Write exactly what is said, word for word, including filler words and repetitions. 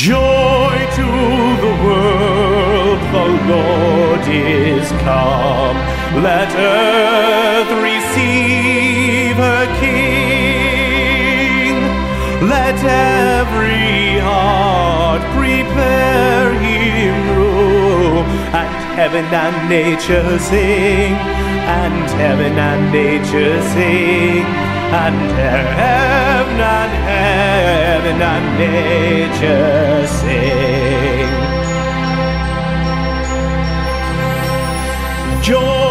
Joy to the world, the Lord is come. Let earth receive her King. Let every heart prepare him room. And heaven and nature sing, and heaven and nature sing, and heaven and heaven and nature sing. Joy